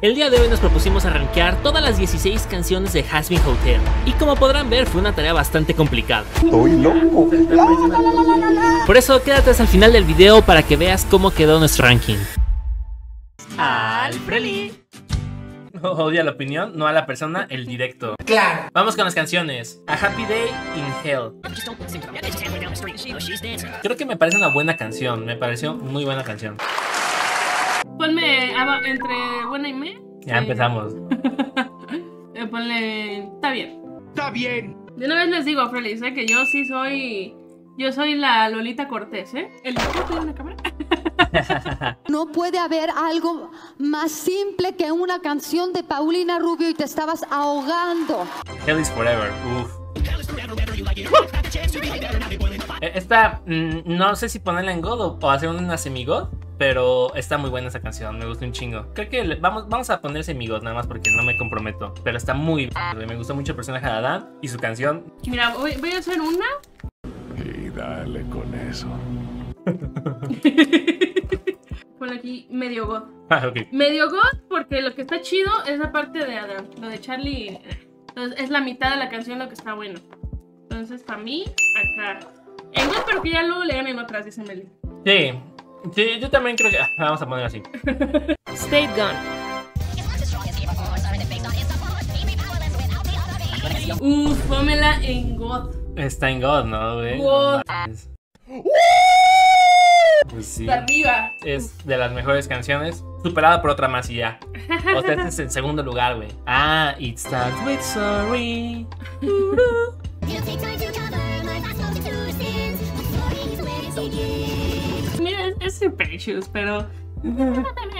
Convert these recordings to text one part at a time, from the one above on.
El día de hoy nos propusimos rankear todas las 16 canciones de Hazbin Hotel. Y como podrán ver, fue una tarea bastante complicada. Estoy loco. Por eso quédate hasta el final del video para que veas cómo quedó nuestro ranking. ¡Alfreli! Odia la opinión, no a la persona, el directo. Claro. Vamos con las canciones. A Happy Day in Hell. Creo que me parece una buena canción. Me pareció muy buena canción. Ponme entre buena y me. Ya empezamos. Ponle. Está bien. Está bien. De una vez les digo, Félix, que yo sí soy. Yo soy la Lolita Cortés, ¿eh? ¿El micrófono tiene una cámara? No puede haber algo más simple que una canción de Paulina Rubio y te estabas ahogando. Hell is Forever, uff. Esta, no sé si ponerla en God o hacer una semi-God, pero está muy buena esa canción, me gusta un chingo. Creo que vamos a poner semi-God nada más porque no me comprometo, pero está muy bien. Me gustó mucho el personaje de Adán y su canción. Mira, voy a hacer una. Y dale con eso. Ponle aquí medio God. Ah, ok. Medio God porque lo que está chido es la parte de Adam. Lo de Charlie entonces, es la mitad de la canción lo que está bueno. Entonces para mí, acá en God, pero que ya luego le ganen otras, dice Meli. Sí, yo también creo que... vamos a poner así. State Gun. Pómela en God. Está en God, ¿no, güey? God. Pues sí. Está arriba. Es de las mejores canciones, superada por otra más y ya. O sea, este es en segundo lugar, güey. Ah, It Starts With Sorry. Mira, es Super Shoes, pero... Lo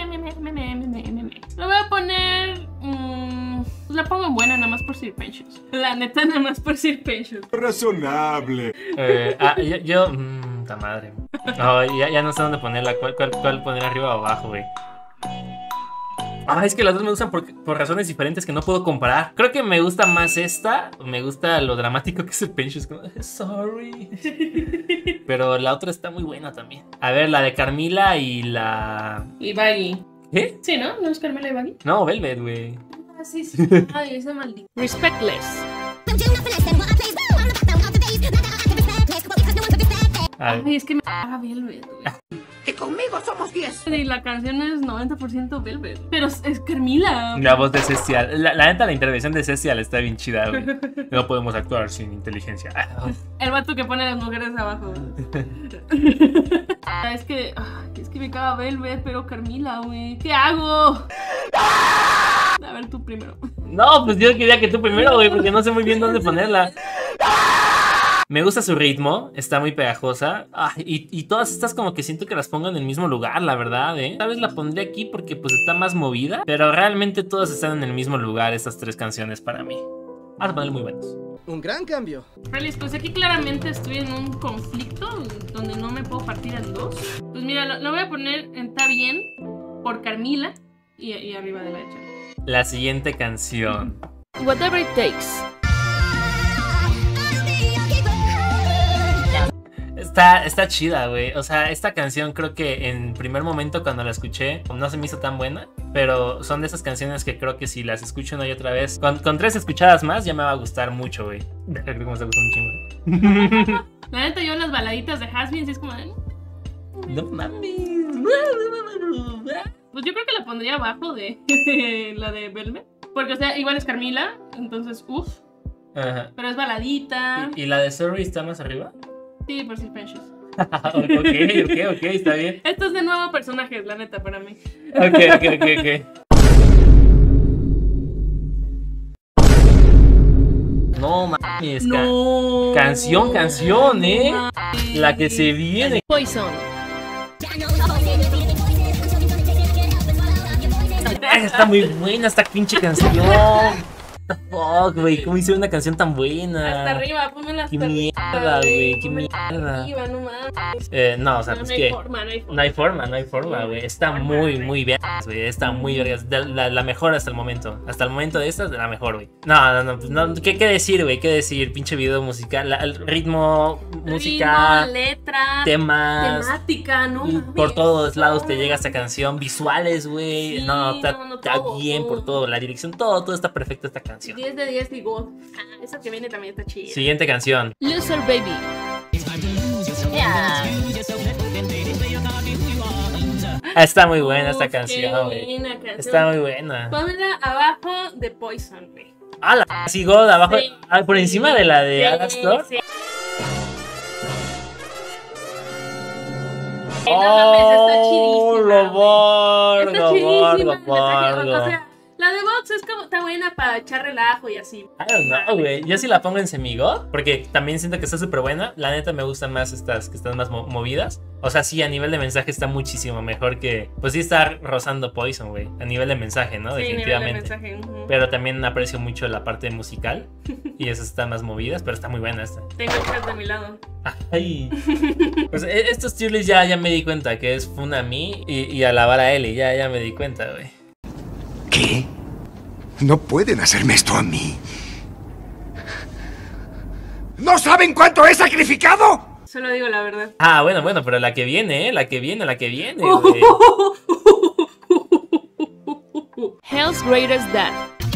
voy a poner... la pongo en buena nada más por Sir Pensions. La neta nada más por Sir Pensions. Razonable. Yo puta madre. No, ya no sé dónde ponerla. ¿Cuál poner arriba o abajo, güey? Es que las dos me gustan por razones diferentes que no puedo comparar. Creo que me gusta más esta. Me gusta lo dramático que es el Pensions. Sorry. Pero la otra está muy buena también. A ver, la de Carmila y la... Y Baggy. ¿Qué? Sí, ¿no? ¿No es Carmela y Baggy? No, Velvet, güey. Ah, sí. Ay, esa maldita. Respectless. Ay, es que me caga Velvet, güey. Que conmigo somos 10. Y la canción es 90% Velvet. Pero es Carmila. La voz de Cestial. La neta, la intervención de Cestial está bien chida, güey. No podemos actuar sin inteligencia. El vato que pone a las mujeres abajo. Es que me caga Velvet, pero Carmila, güey. ¿Qué hago? A ver, tú primero. No, pues yo quería que tú primero, güey, porque no sé muy bien dónde ponerla. Me gusta su ritmo, está muy pegajosa. Y todas estas como que siento que las pongo en el mismo lugar, la verdad, Tal vez la pondré aquí porque pues está más movida, pero realmente todas están en el mismo lugar, estas tres canciones para mí. Vamos a ponerle muy buenas. Un gran cambio. Feliz, pues aquí claramente estoy en un conflicto donde no me puedo partir en dos. Pues mira, lo voy a poner en Está Bien por Carmila y arriba de la derecha. La siguiente canción. Whatever It Takes. Está chida, güey. O sea, esta canción creo que en primer momento cuando la escuché no se me hizo tan buena, pero son de esas canciones que creo que si las escucho una y otra vez, con 3 escuchadas más ya me va a gustar mucho, güey. Creo que me gusta un chingo. La neta, yo las baladitas de Hazbin sí es como de... No mames. Pues yo creo que la pondría abajo de la de Velvet. Porque, o sea, igual es Carmila, entonces, uff. Ajá. Pero es baladita. ¿Y la de Sorry está más arriba? Sí, por Sir Pensions. Ok, está bien. Esto es de nuevo personajes, la neta, para mí. Ok. No mames, No. Canción, la que se viene. Poison. Está muy buena esta pinche canción. Fuck, güey, ¿cómo hicieron una canción tan buena? Hasta arriba, pónmela hasta Qué mierda, güey, qué mierda. Arriba, no mames. No, o sea, No, pues no hay que forma, no hay forma. no hay forma, güey. Está muy vergas, güey. Está muy vergas. La mejor hasta el momento. Hasta el momento de esta, la mejor, güey. No, pues no. ¿Qué decir, güey? ¿Qué decir? Pinche video musical. El ritmo, música, letra, temas. temática, no mames. Por todos lados te llega esta canción. Visuales, güey. Sí, No, está todo, bien todo. por todo. La dirección, todo está perfecto esta canción. 10 de 10 digo. Esa que viene también está chida. Siguiente canción. Loser Baby. Está muy buena esta Uf, canción, qué güey. buena canción. Está muy buena. Pónmela abajo de Poison, güey. Ah, la sí, God, abajo. Sí. Por encima de la de Sí, Alastor. sí. No mames, está chidísima, lo güey. Está chidísima. borgo. O sea, la de Vox es como, está buena para echar relajo y así. I don't know, güey. Yo sí la pongo en semigod, porque también siento que está súper buena. La neta me gustan más estas que están más movidas. O sea, sí, a nivel de mensaje está muchísimo mejor que... Pues sí está rozando Poison, güey. A nivel de mensaje, ¿no? Sí, Definitivamente. nivel de mensaje. Pero también aprecio mucho la parte musical. Y esas están más movidas, pero está muy buena esta. Tengo el chat de mi lado. Ay. Pues estos tier lists ya me di cuenta que es Funa a mí y alabar a Ellie. Ya me di cuenta, güey. ¿Qué? No pueden hacerme esto a mí. ¿No saben cuánto he sacrificado? Solo digo la verdad. Ah, bueno, pero la que viene, güey. Hell's Greatest Dad.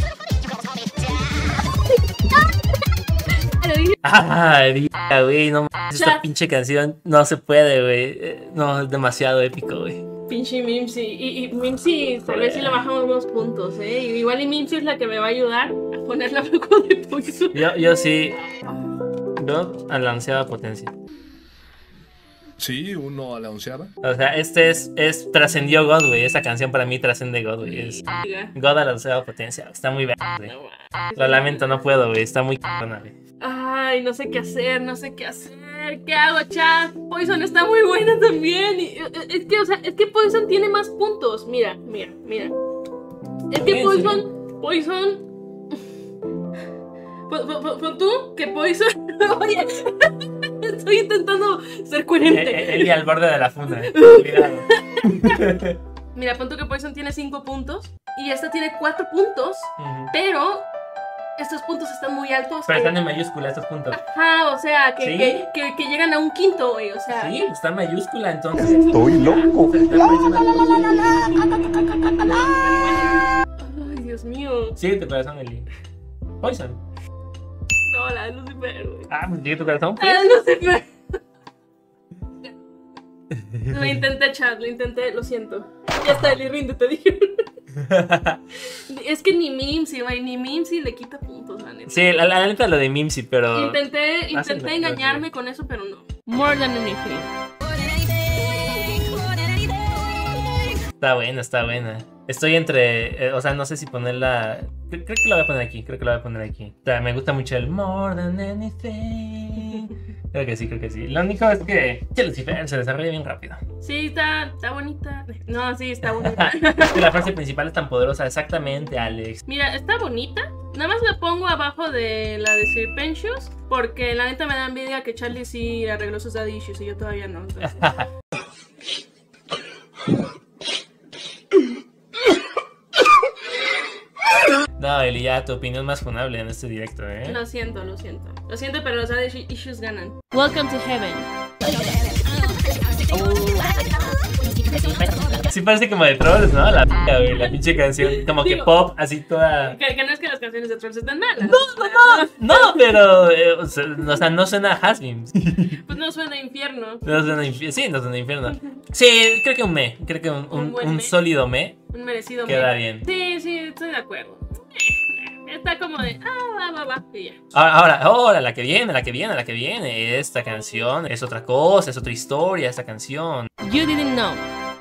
Ay, güey, no mames, esta pinche canción no se puede, güey. No, es demasiado épico, güey. Pinche Mimsy. Y Mimsy, tal vez sí le bajamos unos puntos, ¿eh? Igual y Mimsy es la que me va a ayudar a poner la loco de Poison. Yo sí. God a la onceava potencia. Sí, uno a la onceava. O sea, trascendió God, güey. Esa canción para mí trascende God, güey. Es God a la onceava potencia. Está muy bien, güey. Lo lamento, no puedo, güey. Está muy cabrona, güey. Ay, no sé qué hacer. ¿Qué hago, chat? Poison está muy buena también. Es que Poison tiene más puntos. Mira. Es que Poison. Pon tú que Poison. Oye, estoy intentando ser coherente. Eli al borde de la funda. Cuidado. Mira, pon tú que Poison tiene 5 puntos y esta tiene 4 puntos, pero estos puntos están muy altos. Pero están en mayúscula estos puntos. Ajá, o sea, ¿Sí? que llegan a un quinto, güey, o sea. Sí, está en mayúscula, entonces. Estoy loco. Ay, Dios mío. Sigue tu corazón, Eli. Poison. No, la de Lucifer, güey. Ah, pues sigue tu corazón. La de Lucifer. Lo intenté, chat, lo siento. Ya está, Eli, rinde, te dije. Es que ni Mimsy, güey, ni Mimsy le quita puntos, la neta. Sí, la neta lo de Mimsy, pero... Intenté engañarme con eso, pero no. More than anything. Está buena. Estoy entre... o sea, no sé si ponerla... Creo que la voy a poner aquí. O sea, me gusta mucho el More Than Anything. Creo que sí. Lo único es que Lucifer se desarrolla bien rápido. Sí, está bonita. No, sí, está bonita. Es que la frase principal es tan poderosa. Exactamente, Alex. Mira, está bonita. Nada más la pongo abajo de la de Serpentious, porque la neta me da envidia que Charlie sí arregló sus daddy issues y yo todavía no. Entonces... No, Eli, ya tu opinión más funable en este directo, ¿eh? Lo siento, pero los daddy issues ganan. Welcome to heaven. Sí parece como de Trolls, ¿no? La pinche canción. Como que pop, así toda... Que no es que las canciones de Trolls estén malas. No, pero... o sea, no suena a Hasbin. Pues no suena a infierno. No suena a infierno. Sí, no suena a infierno. Sí, creo que un me. Creo que un sólido me. Un merecido me. Queda bien. Sí, estoy de acuerdo. Está como de... va, y ya. Ahora, la que viene. Esta canción es otra cosa, es otra historia, esta canción. You didn't know.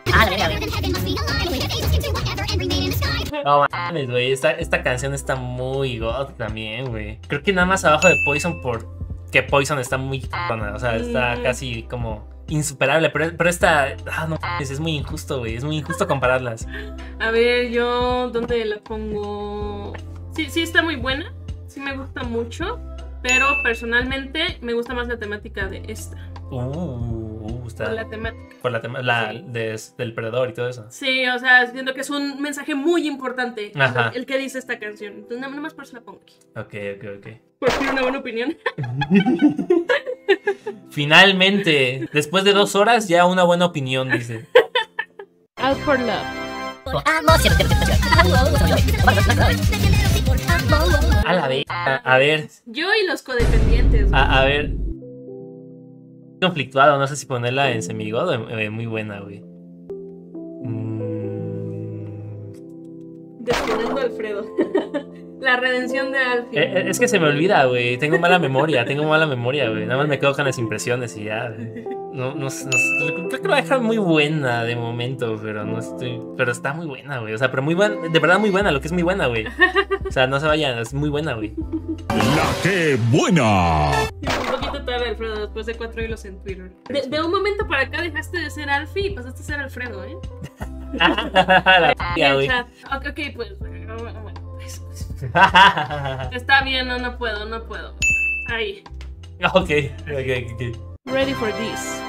No mames, güey, esta canción está muy god también, güey. Creo que nada más abajo de Poison porque Poison está muy cabrona, o sea, está casi como insuperable, pero esta, no mames, es muy injusto, güey, es muy injusto compararlas. A ver, yo, ¿dónde la pongo? Sí, está muy buena. Sí me gusta mucho. Pero personalmente me gusta más la temática de esta. Está. Por la temática. Por del perdedor y todo eso. Sí, o sea, siento que es un mensaje muy importante. Ajá. El que dice esta canción. Entonces, nada más por eso la pongo aquí. Ok. Por fin una buena opinión. Finalmente, después de 2 horas, ya una buena opinión, dice. Out for Love. A la vez. A ver. Yo y los codependientes. A ver. Conflictuado, no sé si ponerla en semigod o muy buena, güey. Destinando a Alfredo. La redención de Alfie. Es que se me olvida, güey. Tengo mala memoria, güey. Nada más me quedo con las impresiones y ya. No, creo que la dejan muy buena de momento, pero no estoy. Pero está muy buena, güey. O sea, pero muy buena, de verdad muy buena, lo que es muy buena, güey. O sea, no se vayan, es muy buena, güey. ¡La que buena! Un poquito tarde, Alfredo, después de 4 hilos en Twitter. De un momento para acá dejaste de ser Alfie y pasaste a ser Alfredo, ¿eh? La p***, güey. Ok, pues. Bueno, pues. Está bien, no puedo. Ahí. Ok. Ready for this.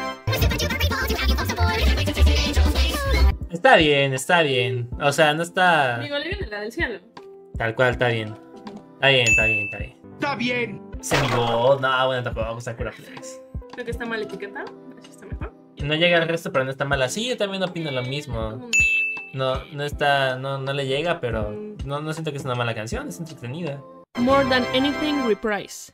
Está bien. O sea, no está. Digo, le viene la del cielo. Tal cual, está bien. Está bien. Semigod, no, bueno, tampoco Sakura Flex. Creo que está mal etiquetado. Así está mejor. No llega al resto, pero no está mala. Sí, yo también opino lo mismo. No está, no le llega, pero no siento que es una mala canción, es entretenida. More Than Anything Reprise.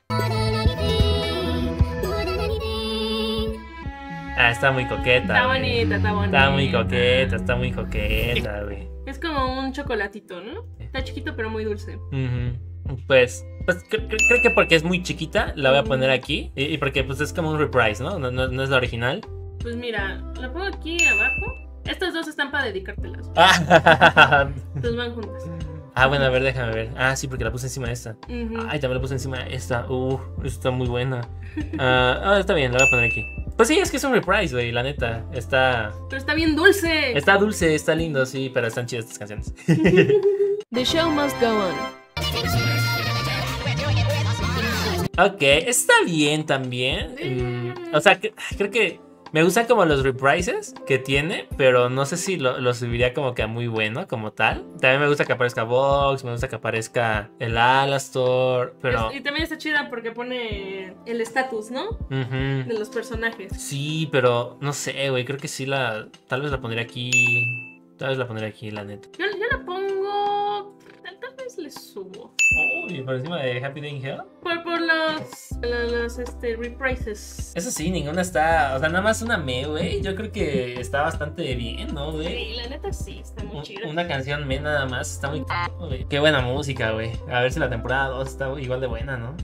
Está muy coqueta. Está bonita. Está muy coqueta, güey. Es como un chocolatito, ¿no? Está chiquito pero muy dulce. Pues creo que porque es muy chiquita la voy a poner aquí y porque pues es como un reprise, ¿no? No es la original. Pues mira, la pongo aquí abajo. Estas dos están para dedicártelas. Entonces van juntas. Bueno, a ver, déjame ver. Sí, porque la puse encima de esta. Ay, también la puse encima de esta. Está muy buena. Está bien, la voy a poner aquí. Pues sí, es que es un reprise, güey, la neta. Pero está bien dulce. Está dulce, está lindo, sí, pero están chidas estas canciones. The show must go on. Ok, está bien también. O sea, creo que me gustan como los reprises que tiene, pero no sé si lo subiría como que a muy bueno como tal. También me gusta que aparezca Vox, me gusta que aparezca el Alastor, pero... Y también está chida porque pone el estatus, ¿no? De los personajes. Sí, pero no sé, güey, creo que sí tal vez la pondría aquí. La neta. Yo la pongo... Tal vez le subo. Uy, por encima de Happy Day in Hell. Por los reprises. Eso sí, ninguna está... O sea, nada más una güey. Yo creo que está bastante bien, ¿no, güey? Sí, la neta sí, está muy chida. Una canción nada más, está muy... Güey. Qué buena música, güey. A ver si la temporada 2 está igual de buena, ¿no?